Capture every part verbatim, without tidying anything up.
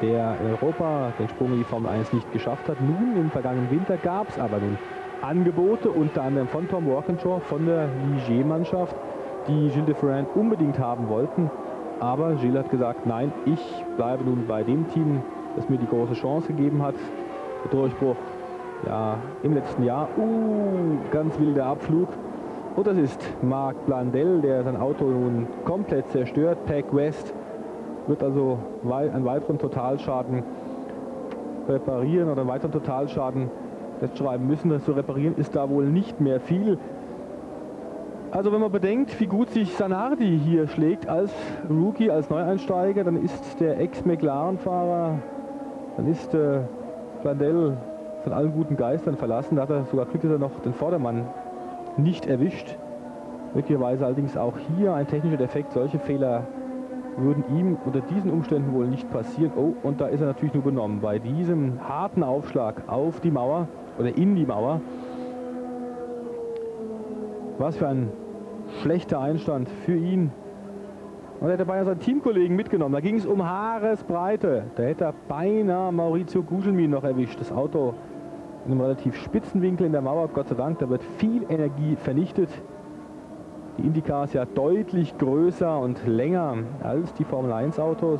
der in Europa den Sprung in die Formel eins nicht geschafft hat. Nun, im vergangenen Winter gab es aber nun Angebote, unter anderem von Tom Walkinshaw, von der Ligier-Mannschaft, die Gilles de Ferran unbedingt haben wollten. Aber Gilles hat gesagt, nein, ich bleibe nun bei dem Team, das mir die große Chance gegeben hat. Der Durchbruch, ja, im letzten Jahr, uh, ganz wilder Abflug. Und das ist Marc Blundell, der sein Auto nun komplett zerstört. Pack West wird also einen weiteren Totalschaden reparieren oder einen weiteren Totalschaden festschreiben müssen. Das zu reparieren ist da wohl nicht mehr viel. Also wenn man bedenkt, wie gut sich Zanardi hier schlägt als Rookie, als Neueinsteiger, dann ist der Ex-McLaren-Fahrer, dann ist äh, Blundell von allen guten Geistern verlassen. Da hat er sogar Glück, dass er noch den Vordermann nicht erwischt. Möglicherweise allerdings auch hier ein technischer Defekt. Solche Fehler würden ihm unter diesen Umständen wohl nicht passieren. Oh, und da ist er natürlich nur genommen. Bei diesem harten Aufschlag auf die Mauer oder in die Mauer. Was für ein schlechter Einstand für ihn. Und er hätte beinahe seinen Teamkollegen mitgenommen. Da ging es um Haaresbreite. Da hätte er beinahe Maurizio Gugelmin noch erwischt. Das Auto in einem relativ spitzen Winkel in der Mauer. Gott sei Dank, da wird viel Energie vernichtet. Die Indycar ist ja deutlich größer und länger als die Formel eins Autos.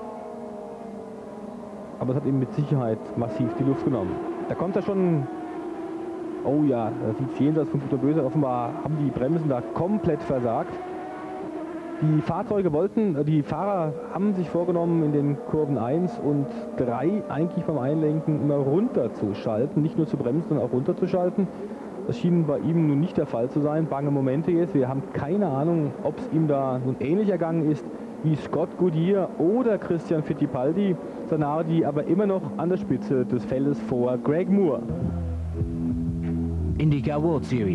Aber es hat ihm mit Sicherheit massiv die Luft genommen. Da kommt er schon. Oh ja, da sieht es jenseits von Gut und Böse. Offenbar haben die Bremsen da komplett versagt. Die Fahrzeuge wollten, die Fahrer haben sich vorgenommen, in den Kurven eins und drei eigentlich beim Einlenken immer runterzuschalten. Nicht nur zu bremsen, sondern auch runterzuschalten. Das schien bei ihm nun nicht der Fall zu sein. Bange Momente jetzt. Wir haben keine Ahnung, ob es ihm da nun ähnlich ergangen ist wie Scott Goodyear oder Christian Fittipaldi. Zanardi aber immer noch an der Spitze des Feldes vor Greg Moore. IndyCar World Series.